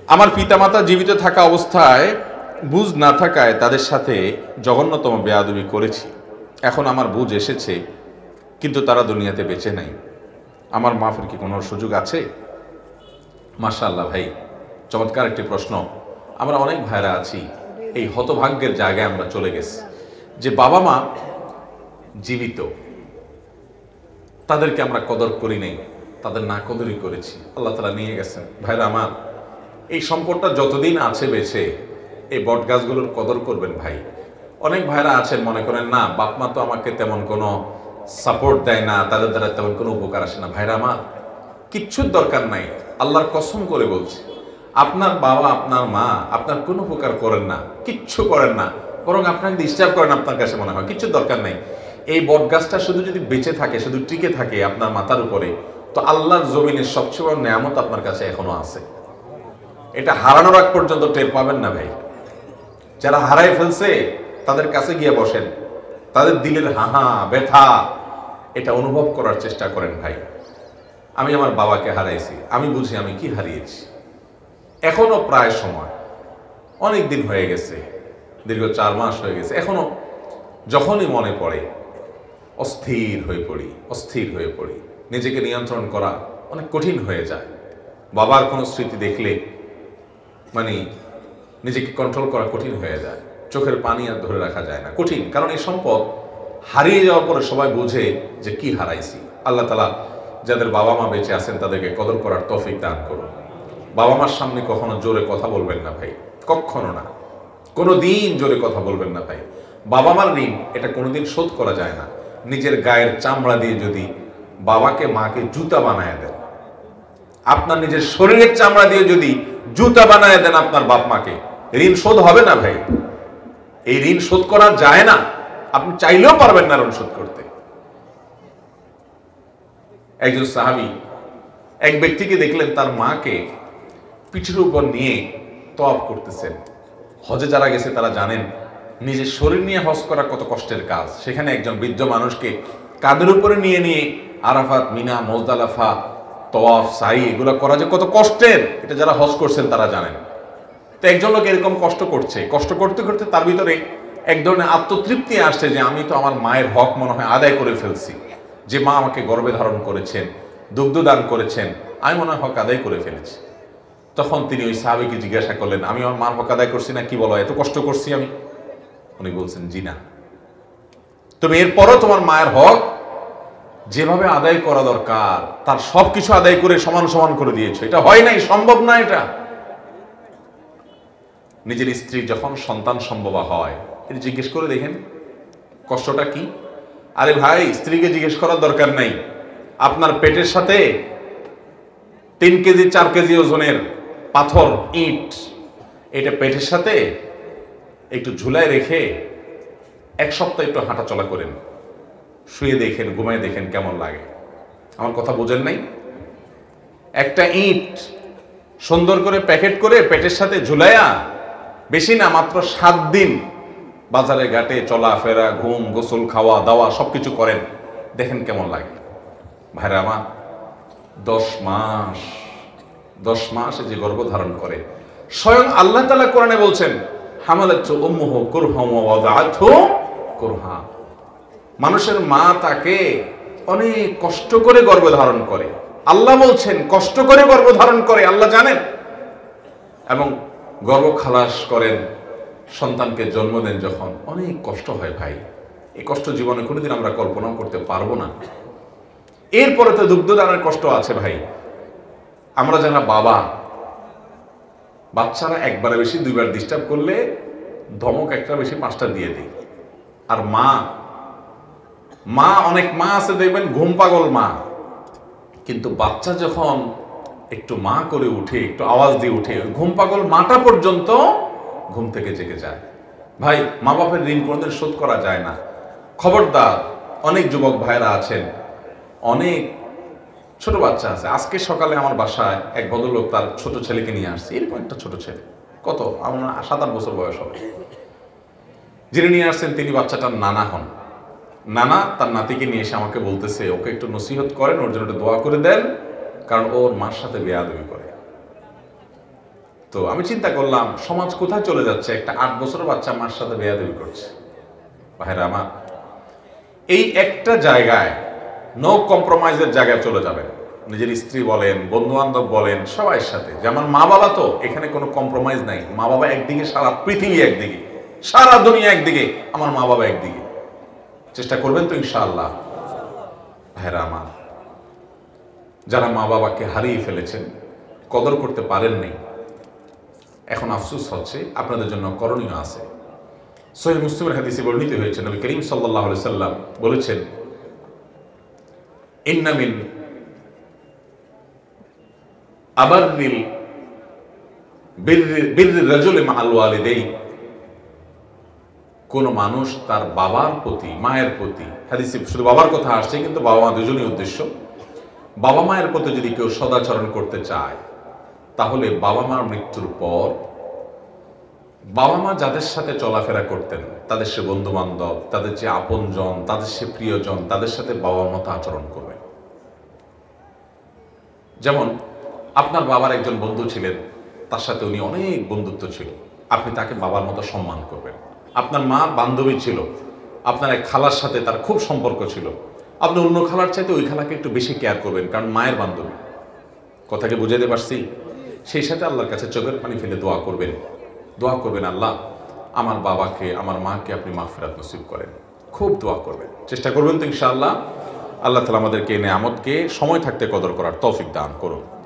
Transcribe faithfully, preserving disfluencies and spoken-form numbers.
আমার পিতামাতা জীবিত থাকা অবস্থায় বুঝ না থাকায় তাদের সাথে জঘন্যতম বেয়াদবি করেছি। এখন আমার বুঝ এসেছে, কিন্তু তারা দুনিয়াতে বেঁচে নাই। আমার মাফের কি কোনো সুযোগ আছে? মাশাআল্লাহ ভাই, চমৎকার একটি প্রশ্ন। আমরা অনেক ভাইরা আছি এই হতভাগ্যের জায়গায় আমরা চলে গেছি যে বাবা মা জীবিত, তাদেরকে আমরা কদর করি নাই, তাদের না কদরই করেছি, আল্লাহ তাআলা নিয়ে গেছেন। ভাইরা আমার, এই সম্পদটা যতদিন আছে বেঁচে এই বট গাছগুলোর কদর করবেন ভাই। অনেক ভাইরা আছেন মনে করেন না, বাপ মা তো আমাকে তেমন কোনো সাপোর্ট দেয় না, তাদের দ্বারা তেমন কোনো উপকার আসে না। ভাইরা আমার, কিচ্ছুর দরকার নাই, আল্লাহর কসম করে বলছি, আপনার বাবা আপনার মা আপনার কোনো উপকার করেন না, কিচ্ছু করেন না, বরং আপনাকে ডিস্টার্ব করেন। আপনার কাছে মনে হয় কিচ্ছুর দরকার নাই। এই বট গাছটা শুধু যদি বেঁচে থাকে, শুধু টিকে থাকে আপনার মাথার উপরে, তো আল্লাহর জমিনের সবচেয়ে বড় নেয়ামত আপনার কাছে এখনো আছে। এটা হারানোর আগ পর্যন্ত টের পাবেন না ভাই। যারা হারাই ফেলছে তাদের কাছে গিয়ে বসেন, তাদের দিলের হাহা ব্যথা এটা অনুভব করার চেষ্টা করেন ভাই। আমি আমার বাবাকে হারাইছি, আমি বুঝি আমি কি হারিয়েছি। এখনো প্রায় সময়, অনেক দিন হয়ে গেছে, দীর্ঘ চার মাস হয়ে গেছে, এখনো যখনই মনে পড়ে অস্থির হয়ে পড়ি, অস্থির হয়ে পড়ি। নিজেকে নিয়ন্ত্রণ করা অনেক কঠিন হয়ে যায়। বাবার কোনো স্মৃতি দেখলে মানে নিজেকে কন্ট্রোল করা কঠিন হয়ে যায়, চোখের পানি আর ধরে রাখা যায় না, কঠিন। কারণ এই সম্পদ হারিয়ে যাওয়ার পরে সবাই বুঝে যে কি হারাইছি। আল্লাহ তাআলা যাদের বাবা মা বেঁচে আছেন তাদেরকে কদর করার তৌফিক দান করুন। বাবা মার সামনে কখনো জোরে কথা বলবেন না ভাই, কখনো না, কোনো দিন জোরে কথা বলবেন না ভাই। বাবা মার ঋণ এটা কোনোদিন শোধ করা যায় না। নিজের গায়ের চামড়া দিয়ে যদি বাবাকে মাকে জুতা বানায় দেন, আপনার নিজের শরীরের চামড়া দিয়ে যদি জুতা বানায় দেন আপনার বাপ মাকে, ঋণ শোধ হবে না ভাই। এই ঋণ শোধ করা যায় না, আপনি চাইলেও পারবেন না ঋণ শোধ করতে। একজন সাহাবী এক ব্যক্তিকে দেখলেন তার মাকে পিঠের উপর নিয়ে তওয়াফ করতেছেন। হজে যারা গেছে তারা জানেন নিজের শরীর নিয়ে হজ করা কত কষ্টের কাজ। সেখানে একজন বৃদ্ধ মানুষকে কাঁধের উপরে নিয়ে নিয়ে আরাফাত, মিনা, মুজদালিফা, তওয়াফ, সাই এগুলো করা যে কত কষ্টের, এটা যারা হজ করছেন তারা জানেন। তো একজন লোক এরকম কষ্ট করছে, কষ্ট করতে করতে তার ভিতরে এক ধরনের আত্মতৃপ্তি আসছে যে আমি তো আমার মায়ের হক মনে হয় আদায় করে ফেলছি, যে মা আমাকে গর্ভে ধারণ করেছেন, দুগ্ধ দান করেছেন, আমি মনে হয় হক আদায় করে ফেলেছি। তখন তিনি ওই সাহাবীকে জিজ্ঞাসা করলেন, আমি আমার মার হক আদায় করছি না? কি বলো, এত কষ্ট করছি আমি? উনি বলছেন, জি না, তুমি এরপরও তোমার মায়ের হক যেভাবে আদায় করা দরকার তার সবকিছু আদায় করে সমান সমান করে দিয়েছো। এটা হয় নাই, সম্ভব না এটা। নিজের স্ত্রী যখন সন্তান সম্ভবা হয়, এটা জিজ্ঞেস করে দেখেন কষ্টটা কি। আরে ভাই, স্ত্রীকে জিজ্ঞেস করার দরকার নাই। আপনার পেটের সাথে তিন কেজি চার কেজি ওজনের পাথর, ইট, এটা পেটের সাথে একটু ঝুলায় রেখে এক সপ্তাহ একটু হাঁটা চলা করেন, শুয়ে দেখেন, ঘুমায় দেখেন কেমন লাগে। আমার কথা বোঝেন নাই? একটা ইট সুন্দর করে প্যাকেট করে পেটের সাথে ঝুলাইয়া, বেশি না, মাত্র সাত দিন বাজারে ঘাটে চলাফেরা, ঘুম, গোসল, খাওয়া দাওয়া সবকিছু করেন, দেখেন কেমন লাগে। ভাইরা আমার, দশ মাস দশ মাস যে গর্ভধারণ করে, স্বয়ং আল্লাহ তাআলা কোরআনে বলছেন, হামালাতহু উম্মুহু কুরহা ওয়া ওয়াদাআতহু কুরহা। মানুষের মা তাকে অনেক কষ্ট করে গর্ভধারণ করে। আল্লাহ বলছেন কষ্ট করে গর্ভধারণ করে, আল্লাহ জানেন। এবং গর্ভ খালাস করেন, সন্তানকে জন্ম দেন যখন, অনেক কষ্ট হয় ভাই। এই কষ্ট জীবনে কোনোদিন আমরা কল্পনাও করতে পারবো না। এরপরে তো দুগ্ধদানের কষ্ট আছে ভাই। আমরা যারা বাবা, বাচ্চারা একবারে বেশি দুইবার ডিস্টার্ব করলে ধমক একটা বেশি পাঁচটা দিয়ে দিই। আর মা মা অনেক মা আছে দেখবেন ঘুম পাগল মা, কিন্তু বাচ্চা যখন একটু মা করে উঠে, একটু আওয়াজ দিয়ে উঠে, ঘুম পাগল মাটা পর্যন্ত ঘুম থেকে জেগে যায়। ভাই, মা বাপের ঋণ কোনোদিন শোধ করা যায় না। খবরদার, অনেক যুবক ভাইরা আছেন, অনেক ছোট বাচ্চা আছে। আজকে সকালে আমার বাসায় এক ভদ্রলোক তার ছোট ছেলেকে নিয়ে আসছে, এরকম একটা ছোট ছেলে, কত আমার সাত আট বছর বয়স হবে। যিনি নিয়ে আসছেন তিনি বাচ্চাটার নানা হন। নানা তার নাতিকে নিয়ে এসে আমাকে বলতেছে, ওকে একটু নসিহত করেন, ওর জন্য একটু দোয়া করে দেন, কারণ ওর মার সাথে বেয়াদবি করে। তো আমি চিন্তা করলাম সমাজ কোথায় চলে যাচ্ছে, একটা আট বছরের বাচ্চা মার সাথে বেয়াদবি করছে। ভাইরা আমার, এই একটা জায়গায় নো কম্প্রোমাইজের জায়গায় চলে যাবেন, নিজের স্ত্রী বলেন, বন্ধু বান্ধব বলেন, সবার সাথে। যেমন মা বাবা, তো এখানে কোনো কম্প্রোমাইজ নাই। মা বাবা একদিকে, সারা পৃথিবী একদিকে, সারা দুনিয়া একদিকে, আমার মা বাবা একদিকে। চেষ্টা করবেন তো ইনশাআল্লাহ। ভাইরা আমার, যারা মা বাবাকে হারিয়ে ফেলেছেন, কদর করতে পারেননি, এখন আফসোস হচ্ছে, আপনাদের জন্য করণীয় আছে। সহিহ মুসলিমের হাদিসে বর্ণিত হয়েছে, নবী করিম সাল্লাল্লাহু আলাইহি সাল্লাম বলেছেন, ইন্না মিন আবাররিল বিররি বিররি রাজুলি মাআল ওয়ালিদাইন, কোন মানুষ তার বাবার প্রতি, মায়ের প্রতি, হাদিসে শুধু বাবার কথা আসছে, কিন্তু বাবা মা দুজনই উদ্দেশ্য। বাবা মায়ের প্রতি যদি কেউ সদাচরণ করতে চায়, তাহলে বাবা মার মৃত্যুর পর বাবা মা যাদের সাথে চলাফেরা করতেন, তাদের সে বন্ধু বান্ধব, তাদের যে আপনজন, তাদের সে প্রিয়জন, তাদের সাথে বাবার মতো আচরণ করবেন। যেমন আপনার বাবার একজন বন্ধু ছিলেন, তার সাথে উনি অনেক বন্ধুত্ব ছিল, আপনি তাকে বাবার মতো সম্মান করবেন। আপনার মা বান্ধবী ছিল, আপনার এক খালার সাথে তার খুব সম্পর্ক ছিল, আপনি অন্য খালার চাইতে ওই খালাকে একটু বেশি কেয়ার করবেন, কারণ মায়ের বান্ধবী। কথাকে বুঝাতে পারছি? সেই সাথে আল্লাহর কাছে চোখের পানি ফেলে দোয়া করবেন, দোয়া করবেন, আল্লাহ আমার বাবাকে, আমার মাকে আপনি মাগফিরাত নসিব করেন। খুব দোয়া করবেন, চেষ্টা করবেন তো ইনশাআল্লাহ। আল্লাহ তাআলা আমাদেরকে এই নেয়ামতকে সময় থাকতে কদর করার তৌফিক দান করুন।